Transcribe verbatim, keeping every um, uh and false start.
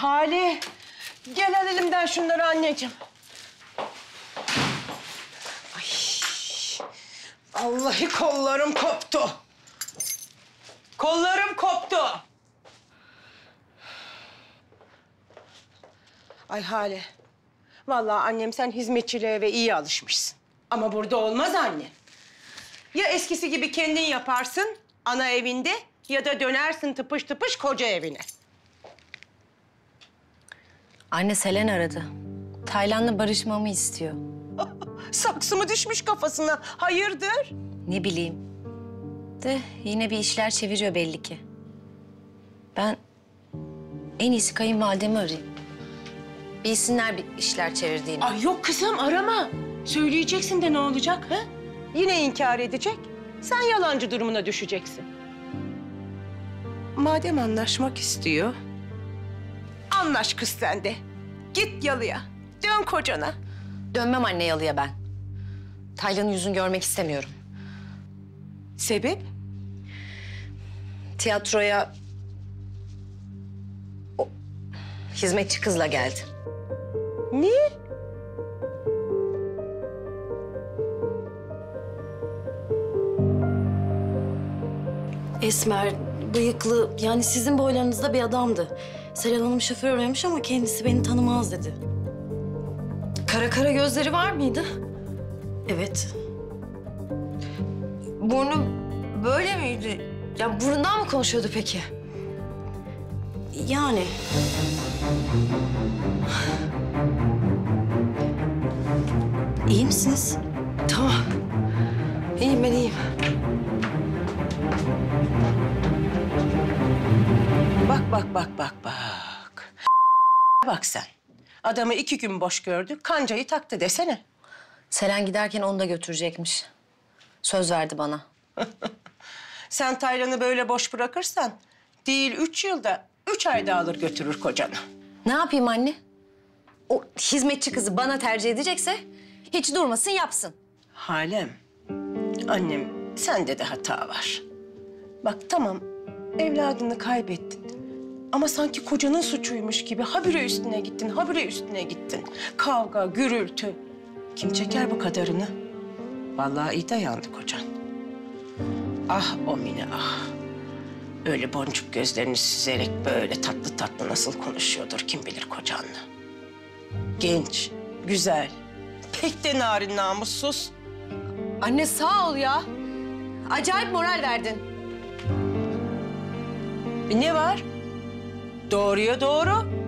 Hale, gel al elimden şunları anneciğim. Ay, vallahi kollarım koptu. Kollarım koptu. Ay Hale, vallahi annem sen hizmetçiliğe ve iyi alışmışsın. Ama burada olmaz anne. Ya eskisi gibi kendin yaparsın ana evinde ya da dönersin tıpış tıpış koca evine. Anne Selen aradı. Taylan'la barışmamı istiyor. Saksı mı düşmüş kafasına? Hayırdır? Ne bileyim. De yine bir işler çeviriyor belli ki. Ben en iyisi kayınvalidemi arayayım. Bilsinler bir işler çevirdiğini. Ay yok kızım arama. Söyleyeceksin de ne olacak ha? Yine inkar edecek. Sen yalancı durumuna düşeceksin. Madem anlaşmak istiyor, anlaş kız sen de. Git yalıya, dön kocana. Dönmem anne yalıya ben. Taylan'ın yüzünü görmek istemiyorum. Sebep? Tiyatroya o hizmetçi kızla geldi. Ne? Esmer, bıyıklı, yani sizin boylarınızda bir adamdı. Selen Hanım şoför aramış ama kendisi beni tanımaz dedi. Kara kara gözleri var mıydı? Evet. Burnu böyle miydi? Ya burundan mı konuşuyordu peki? Yani. İyi misiniz? Tamam. İyiyim ben iyiyim. Bak, bak, bak, bak, bak. Bak sen. Adamı iki gün boş gördü, kancayı taktı desene. Selen giderken onu da götürecekmiş. Söz verdi bana. Sen Taylan'ı böyle boş bırakırsan değil üç yılda, üç ayda alır götürür kocanı. Ne yapayım anne? O hizmetçi kızı bana tercih edecekse hiç durmasın yapsın. Halem, annem sende de hata var. Bak tamam, evladını kaybettin. Ama sanki kocanın suçuymuş gibi habire üstüne gittin, habire üstüne gittin. Kavga, gürültü. Kim çeker bu kadarını? Vallahi iyi dayandı kocan. Ah o Mine ah. Öyle boncuk gözlerini süzerek böyle tatlı tatlı nasıl konuşuyordur kim bilir kocanla. Genç, güzel, pek de narin namussuz. Anne sağ ol ya. Acayip moral verdin. E ne var? Doğruya doğru.